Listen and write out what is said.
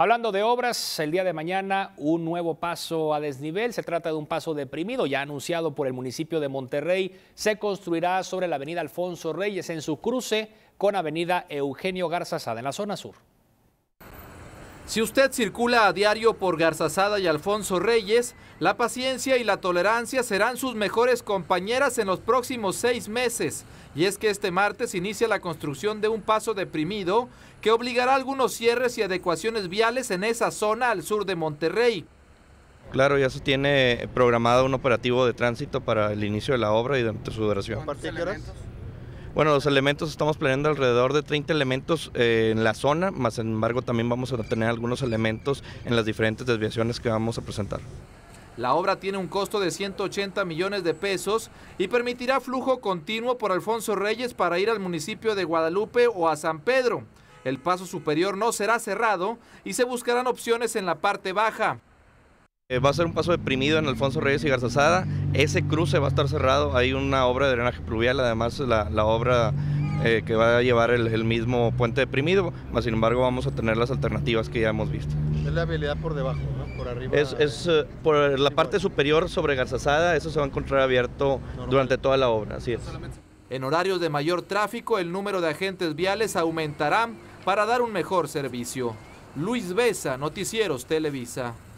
Hablando de obras, el día de mañana un nuevo paso a desnivel. Se trata de un paso deprimido ya anunciado por el municipio de Monterrey. Se construirá sobre la avenida Alfonso Reyes en su cruce con avenida Eugenio Garzazada en la zona sur. Si usted circula a diario por Garzazada y Alfonso Reyes, la paciencia y la tolerancia serán sus mejores compañeras en los próximos 6 meses. Y es que este martes inicia la construcción de un paso deprimido que obligará a algunos cierres y adecuaciones viales en esa zona al sur de Monterrey. Claro, ya se tiene programado un operativo de tránsito para el inicio de la obra y durante su duración. ¿Cuántos elementos? Bueno, los elementos estamos planeando alrededor de 30 elementos en la zona, más sin embargo también vamos a tener algunos elementos en las diferentes desviaciones que vamos a presentar. La obra tiene un costo de 180 millones de pesos y permitirá flujo continuo por Alfonso Reyes para ir al municipio de Guadalupe o a San Pedro. El paso superior no será cerrado y se buscarán opciones en la parte baja. Va a ser un paso deprimido en Alfonso Reyes y Garzazada. Ese cruce va a estar cerrado. Hay una obra de drenaje pluvial, además la obra que va a llevar el mismo puente deprimido, más sin embargo vamos a tener las alternativas que ya hemos visto. Es la vialidad por debajo, ¿no? Por arriba. Es por la parte superior sobre Garzazada, eso se va a encontrar abierto durante toda la obra, así es. En horarios de mayor tráfico, el número de agentes viales aumentará para dar un mejor servicio. Luis Besa, Noticieros Televisa.